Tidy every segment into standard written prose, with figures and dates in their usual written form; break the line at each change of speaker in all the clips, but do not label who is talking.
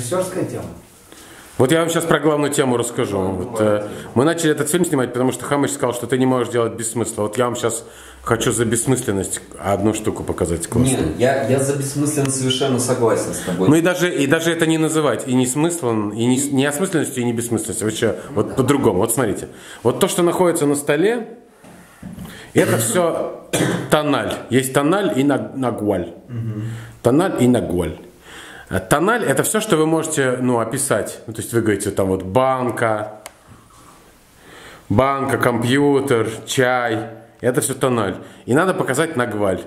режиссерская тема.
Вот я вам сейчас про главную тему расскажу. Вот, мы начали этот фильм снимать, потому что Хамыч сказал, что ты не можешь делать без смысла. Вот я вам сейчас хочу за бессмысленность одну штуку показать классную.
Нет, я за бессмысленность совершенно согласен с тобой.
Ну и даже это не называть, и не смыслом, и не осмысленностью, и не бессмысленностью. Вообще, вот по-другому. Вот смотрите. Вот то, что находится на столе, это все тональ. Есть тональ и нагваль. Тональ и нагваль. Тональ — это все, что вы можете, описать. То есть вы говорите, там вот банка, компьютер, чай. Это все тональ. И надо показать нагваль.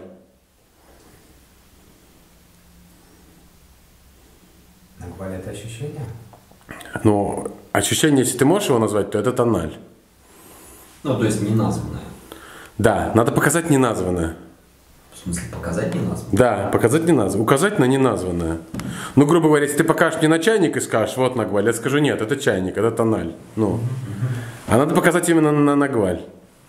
Нагваль — это ощущение?
Ну, ощущение, если ты можешь его назвать, то это тональ.
Ну, то есть неназванное.
Да, надо показать неназванное.
В смысле, показать неназванное?
Да, показать неназванное. Указать на неназванное. Ну, грубо говоря, если ты покажешь мне на чайник и скажешь, вот нагваль, я скажу, нет, это чайник, это тональ. Ну. А надо показать именно на нагваль.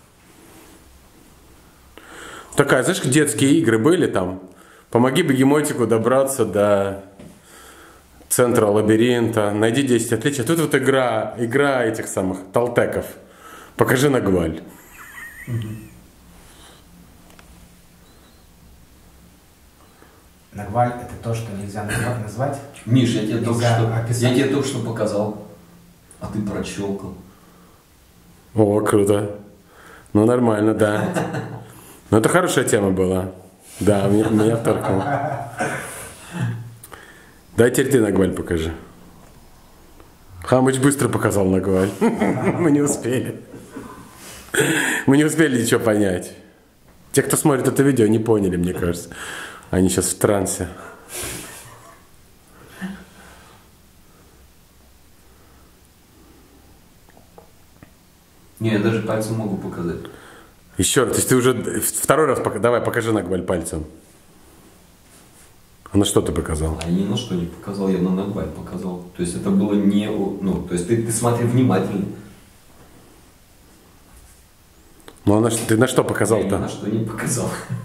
Такая, знаешь, детские игры были там. Помоги бегемотику добраться до центра лабиринта. Найди 10 отличий. А тут вот игра этих самых толтеков. Покажи нагваль.
Нагваль — это то, что нельзя назвать?
Миш, я тебе только что показал. А ты прощелкал.
О, круто. Ну, нормально, да. Ну, это хорошая тема была. Да, меня вторкнуло. Дай теперь ты нагваль покажи. Хамыч быстро показал нагваль. Мы не успели. Мы не успели ничего понять. Те, кто смотрит это видео, не поняли, мне кажется. Они сейчас в трансе.
Не, я даже пальцем могу показать.
Еще раз, то есть ты уже второй раз давай покажи нагваль пальцем. А на что ты показал?
А я ни на что не показал, я на нагваль показал. То есть это было не... Ну, то есть ты смотри внимательно.
Ну а ты на что показал-то?
Я ни на что не показал.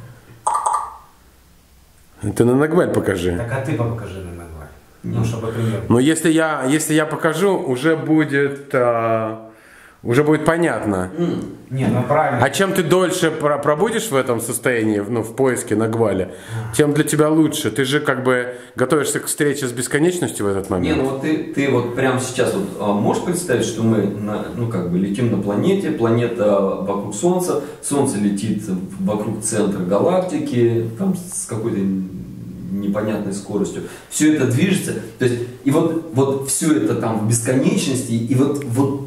Ты на нагваль покажи.
Так, а ты покажи на нагваль. Ну, чтобы пример.
Но если я покажу, уже будет понятно.
Не, ну правильно.
А чем ты дольше пробудешь в этом состоянии, в поиске нагваля, тем для тебя лучше. Ты же как бы готовишься к встрече с бесконечностью в этот момент.
Не, ну вот ты вот прямо сейчас вот можешь представить, что мы летим на планете, планета вокруг Солнца, Солнце летит вокруг центра галактики, там с какой-то непонятной скоростью. Все это движется, то есть и вот все это там в бесконечности, и вот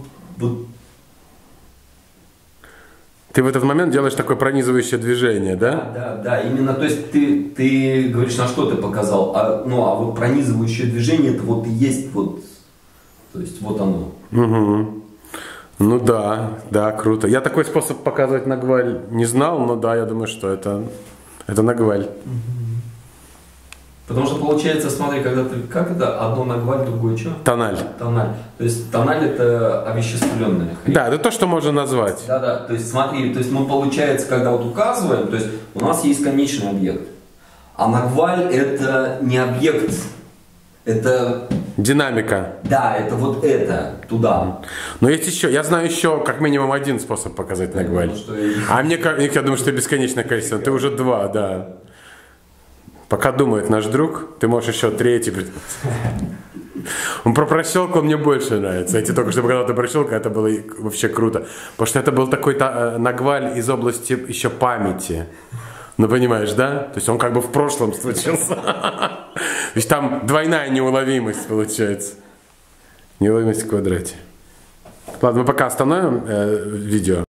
ты в этот момент делаешь такое пронизывающее движение, да?
Да, именно, то есть ты говоришь, на что ты показал, а вот пронизывающее движение, это вот и есть вот, то есть вот оно.
Угу. Ну да, круто. Я такой способ показывать нагваль не знал, но да, я думаю, что это нагваль.
Потому что получается, смотри, когда ты, как это, одно нагваль, другое что?
Тональ.
Тональ. То есть тональ это овеществленная хрень.
Да, это то, что можно назвать.
Да, то есть смотри, то есть мы, получается, когда вот указываем, то есть у нас есть конечный объект. А нагваль это не объект, это...
Динамика.
Да, это вот это, туда.
Но есть еще, я знаю еще как минимум один способ показать нагваль. А я думаю, что бесконечное количество. Ты уже два, да. Пока думает наш друг, ты можешь еще третий. Он про прощелку мне больше нравится. Я только что показал эту прощелку, это было вообще круто. Потому что это был такой нагваль из области еще памяти. Ну понимаешь, да? То есть он как бы в прошлом случился. То есть там двойная неуловимость получается. Неуловимость в квадрате. Ладно, мы пока остановим видео.